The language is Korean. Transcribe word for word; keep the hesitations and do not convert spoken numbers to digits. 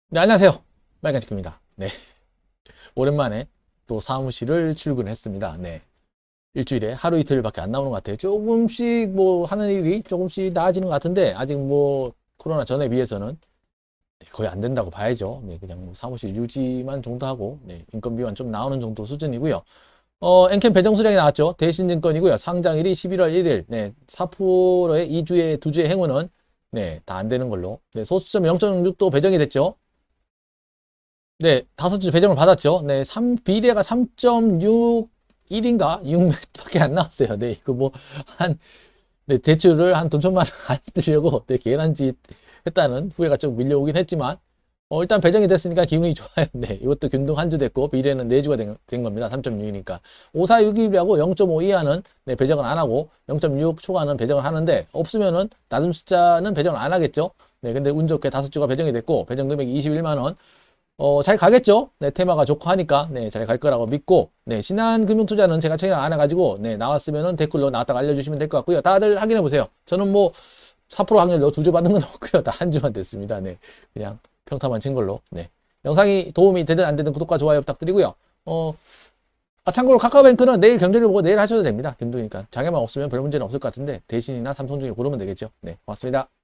네, 안녕하세요. 빨간치크입니다. 네. 오랜만에 또 사무실을 출근했습니다. 네. 일주일에 하루 이틀밖에 안 나오는 것 같아요. 조금씩 뭐 하는 일이 조금씩 나아지는 것 같은데, 아직 뭐 코로나 전에 비해서는 네, 거의 안 된다고 봐야죠. 네, 그냥 뭐 사무실 유지만 정도 하고, 네, 인건비만 좀 나오는 정도 수준이고요. 어, 엔캠 배정 수량이 나왔죠. 대신증권이고요. 상장일이 십일월 일일, 네, 사 퍼센트의 이 주에, 두 주의 행운은, 네, 다 안 되는 걸로. 네, 소수점 영 점 육도 배정이 됐죠. 네, 다섯 주 배정을 받았죠. 네, 삼, 비례가 삼 점 육일인가? 육 밖에 안 나왔어요. 네, 이거 뭐, 한, 네, 대출을 한 돈 천만 원 안 들려고, 네, 계란 짓 했다는 후회가 좀 밀려오긴 했지만, 어, 일단 배정이 됐으니까 기분이 좋아요. 네, 이것도 균등 한 주 됐고, 비례는 네 주가 된, 된 겁니다. 삼 점 육이니까. 오사육일하고 영 점 오 이하는, 네, 배정을 안 하고, 영 점 육 초과는 배정을 하는데, 없으면은, 낮은 숫자는 배정을 안 하겠죠. 네, 근데 운 좋게 다섯 주가 배정이 됐고, 배정 금액이 이십일만 원. 어, 잘 가겠죠? 네, 테마가 좋고 하니까, 네, 잘 갈 거라고 믿고, 네, 신한금융투자는 제가 최근 안 해가지고, 네, 나왔으면은 댓글로 나왔다가 알려주시면 될 것 같고요. 다들 확인해 보세요. 저는 뭐, 사 퍼센트 확률로 두 주 받은 건 없고요. 다 한 주만 됐습니다. 네, 그냥 평타만 친 걸로. 네. 영상이 도움이 되든 안 되든 구독과 좋아요 부탁드리고요. 어, 아, 참고로 카카오뱅크는 내일 경제를 보고 내일 하셔도 됩니다. 힘드니까. 장애만 없으면 별 문제는 없을 것 같은데, 대신이나 삼성 중에 고르면 되겠죠. 네, 고맙습니다.